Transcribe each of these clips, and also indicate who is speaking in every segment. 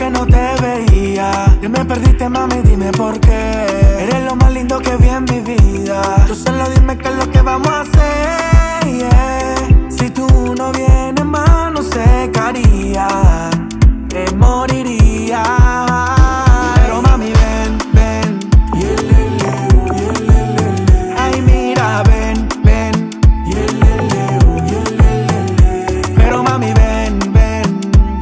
Speaker 1: que no te veía. Que me perdiste, mami, dime por qué. Eres lo más lindo que vi en mi vida. Tú solo dime qué es lo que vamos a hacer, yeah. Si tú no vienes más, no sé qué haría. Te moriría. Pero mami, ven, ven. Ay, mira, ven, ven. Pero mami, ven, ven.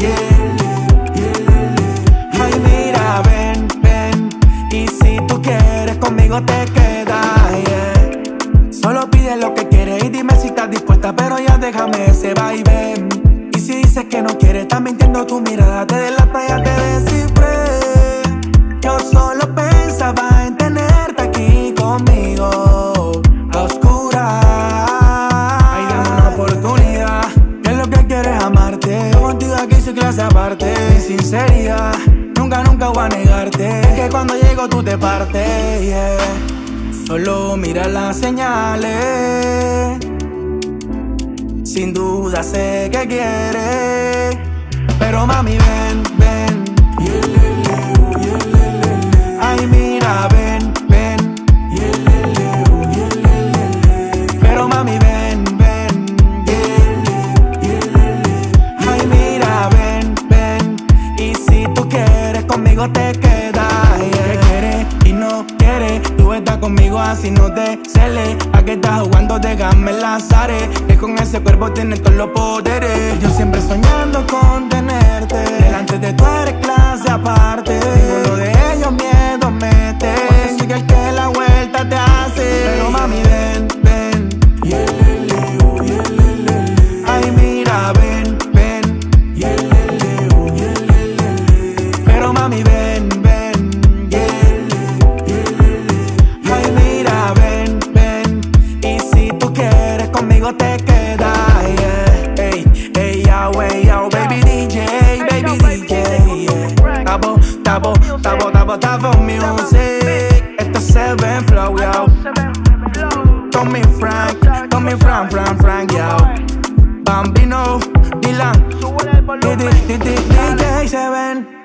Speaker 1: Ay, mira, ven, ven. Y si tú quieres, conmigo te quedas, yeah. Solo pide lo que quieres y dime si estás dispuesta, pero ya déjame ese vaivén. Y si dices que no quieres, estás mintiendo, tu mirada te delata, ya te descifré. Yo solo pensaba en tenerte aquí conmigo, a oscuras. Ay, dame una oportunidad, que es lo que quieres amarte. Yo contigo aquí soy clase aparte. Mi sinceridad, nunca, nunca voy a negarte. Es que cuando llego tú te partes, yeah. Solo mira las señales. Sin duda sé que quieres. Pero mami, ven, ven. Ay, mira, ven, ven. Pero mami, ven, ven. Ay, mira, ven, ven. Y si tú quieres, conmigo te quedas, yeah. ¿Qué quieres y no quieres? Tú estás conmigo así no te celes. ¿A qué estás jugando? Déjame enlazaré. Que con ese cuerpo tienes todos los poderes. Yo siempre soñando con tenerte. Delante de tú eres clase aparte. Ninguno de ellos miedo mete. Porque sigue el que la vuelta te hace. Pero mami, ven, ven. Ay, mira, ven, ven. Pero mami, ven, ven. Ay, mira, ven, ven. Y si tú quieres, conmigo te quedas, yeah. Ey, ey, yo, baby DJ, baby DJ, yeah. Tabo music. Esto se ve en flow, yo. Tommy Frank, yo. Bambino, Dylan, DJ 7.